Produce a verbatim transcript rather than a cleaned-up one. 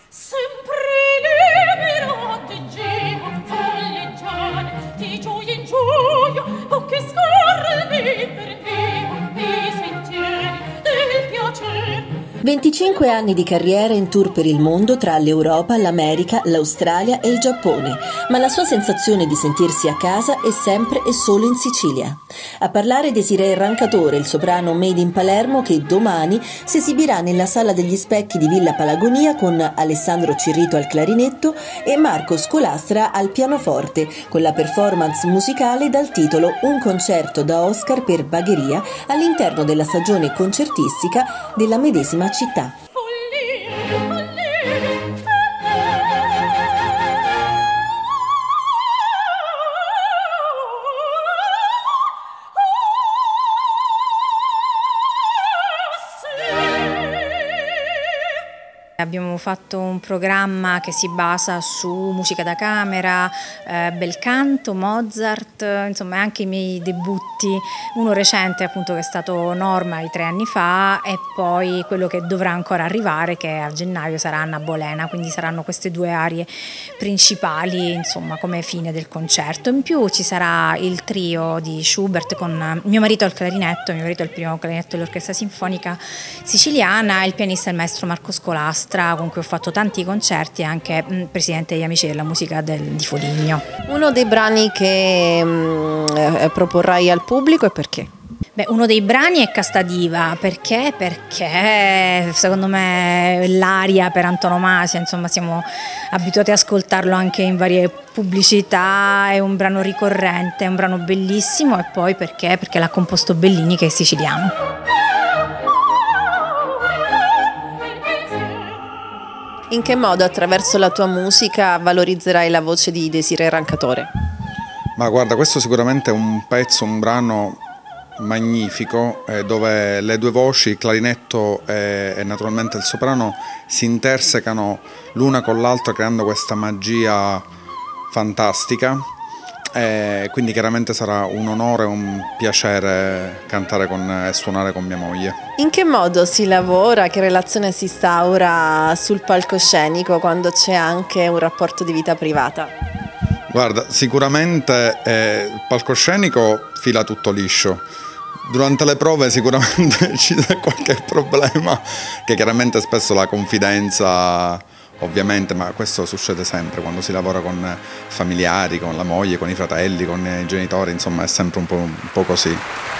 Sempre libero di giro, folleggiare, di gioia in gioia, o che scorre il viver mio, i sentieri del piacere. venticinque anni di carriera in tour per il mondo tra l'Europa, l'America, l'Australia e il Giappone, ma la sua sensazione di sentirsi a casa è sempre e solo in Sicilia. A parlare Desirée Rancatore, il soprano made in Palermo che domani si esibirà nella Sala degli Specchi di Villa Palagonia con Alessandro Cirrito al clarinetto e Marco Scolastra al pianoforte, con la performance musicale dal titolo Un concerto da Oscar per Bagheria all'interno della stagione concertistica della medesima città. Abbiamo fatto un programma che si basa su musica da camera, eh, bel canto, Mozart, insomma anche i miei debutti, uno recente appunto che è stato Norma i tre anni fa e poi quello che dovrà ancora arrivare che a gennaio sarà Anna Bolena, quindi saranno queste due arie principali insomma come fine del concerto. In più ci sarà il trio di Schubert con mio marito al clarinetto, mio marito è il primo clarinetto dell'Orchestra Sinfonica Siciliana e il pianista il maestro Marco Scolastra, con cui ho fatto tanti concerti e anche mh, presidente degli Amici della Musica del, di Foligno. Uno dei brani che mh, proporrai al pubblico e perché? Beh, uno dei brani è Casta Diva, perché? Perché secondo me l'aria per antonomasia, insomma siamo abituati ad ascoltarlo anche in varie pubblicità, è un brano ricorrente, è un brano bellissimo e poi perché? Perché l'ha composto Bellini che è siciliano. In che modo attraverso la tua musica valorizzerai la voce di Desirée Rancatore? Ma guarda, questo sicuramente è un pezzo, un brano magnifico eh, dove le due voci, il clarinetto e, e naturalmente il soprano, si intersecano l'una con l'altra creando questa magia fantastica. E quindi chiaramente sarà un onore e un piacere cantare con, e suonare con mia moglie. In che modo si lavora, che relazione si instaura sul palcoscenico quando c'è anche un rapporto di vita privata? Guarda, sicuramente eh, il palcoscenico fila tutto liscio. Durante le prove sicuramente ci sarà qualche problema, che chiaramente spesso la confidenza, ovviamente, ma questo succede sempre quando si lavora con familiari, con la moglie, con i fratelli, con i genitori, insomma è sempre un po', un po' così.